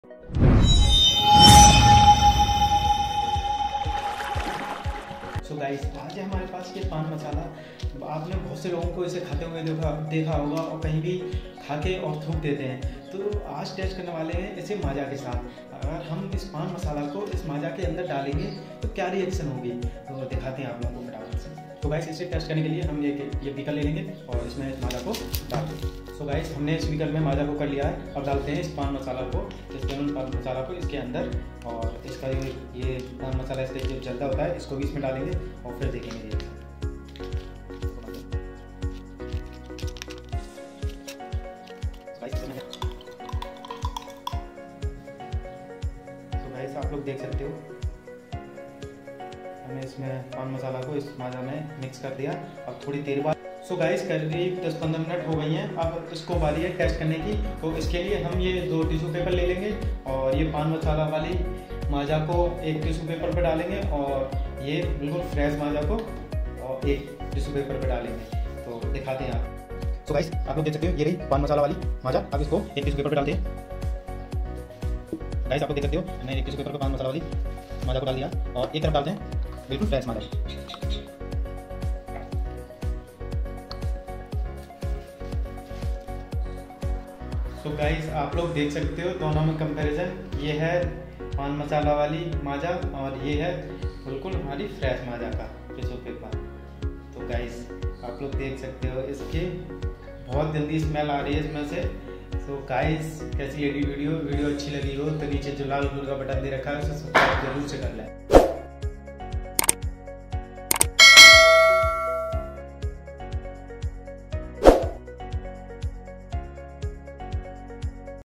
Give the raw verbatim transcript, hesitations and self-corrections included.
So guys, आज है हमारे पास ये पान मसाला। आपने बहुत से लोगों को इसे खाते हुए देखा देखा होगा और कहीं भी खा के और थूक देते हैं। तो आज टेस्ट करने वाले हैं इसे माजा के साथ। अगर हम इस पान मसाला को इस माजा के अंदर डालेंगे तो क्या रिएक्शन होगी, तो दिखाते हैं आप लोगों को फटाफट से। तो गाइस, इसे टेस्ट करने के लिए हम ये ये बीकर ले लेंगे और इसमें इस माजा को डाल देंगे। सो गाइस, हमने इस बीकर में माजा को कर लिया है। अब डालते हैं इस पान मसाला को, इस पान मसाला को इसके अंदर, और इसका ये ये पान मसाला इसका जो जलता होता है इसको भी इसमें डालेंगे और फिर देखेंगे रिएक्शन। तो गाइस, आप लोग देख सकते हो हमने इसमें पान मसाला को इस माजा में मिक्स कर दिया। अब थोड़ी देर बाद सो गाइस, करीब दस पंद्रह मिनट हो गई हैं। अब इसको बारी है टेस्ट करने की। तो इसके लिए हम ये दो टिश्यू पेपर ले लेंगे और ये पान मसाला वाली माजा को एक टिश्यू पेपर पर डालेंगे और ये बिल्कुल फ्रेश माजा को और एक टिश्यू पेपर पर डालेंगे। तो दिखाते हैं आप। सो गाइस, आप लोग देख सकते हो ये रही पान मसाला वाली माजा। अब इसको एक टिश्यू पेपर पर डालते हैं। गाइस, आप लोग देख सकते हो मैंने एक टिश्यू पेपर पर पान मसाला वाली माजा को डाल दिया और एक तरफ डालते हैं बिल्कुल फ्रेश माजा। तो गाइस, आप लोग देख सकते हो दोनों में कंपैरिजन। ये है पान मसाला वाली माजा और ये है बिल्कुल हमारी फ्रेश माजा का टिश्यू पेपर। तो गाइस, आप लोग देख सकते हो इसके बहुत गंदी स्मेल आ रही है इसमें से। तो गाइस, कैसी लगी वीडियो वीडियो अच्छी लगी हो तो नीचे जो लाल कलर का बटन दे रखा है उसे सब्सक्राइब जरूर से कर लें।